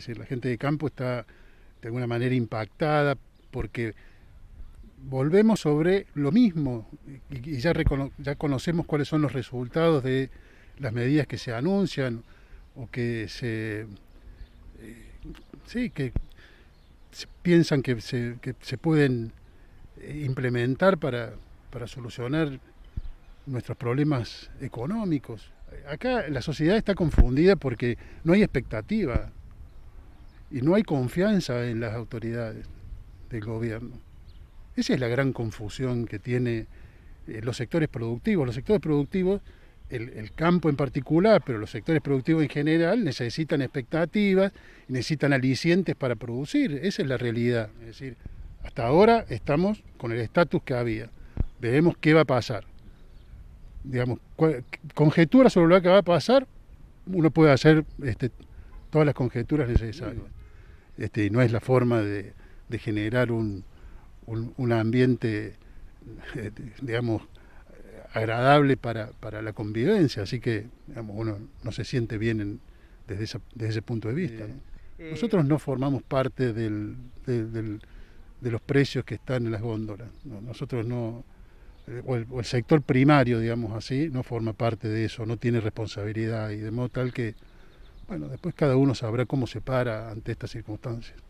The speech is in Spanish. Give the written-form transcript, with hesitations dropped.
decir, la gente de campo está de alguna manera impactada porque volvemos sobre lo mismo y ya conocemos cuáles son los resultados de las medidas que se anuncian o que sí, que se piensan que se pueden implementar para solucionar nuestros problemas económicos. Acá la sociedad está confundida porque no hay expectativa y no hay confianza en las autoridades del gobierno. Esa es la gran confusión que tiene los sectores productivos. Los sectores productivos, el campo en particular, pero los sectores productivos en general, necesitan expectativas, necesitan alicientes para producir. Esa es la realidad. Es decir, hasta ahora estamos con el estatus que había. Veremos qué va a pasar. Digamos, conjeturas sobre lo que va a pasar, uno puede hacer todas las conjeturas necesarias. No es la forma de generar un ambiente, digamos, agradable para la convivencia, así que digamos, uno no se siente bien desde ese punto de vista, ¿no? Nosotros no formamos parte de los precios que están en las góndolas, ¿no? Nosotros no, o el sector primario, digamos así, no forma parte de eso, no tiene responsabilidad y de modo tal que, bueno, después cada uno sabrá cómo se para ante estas circunstancias.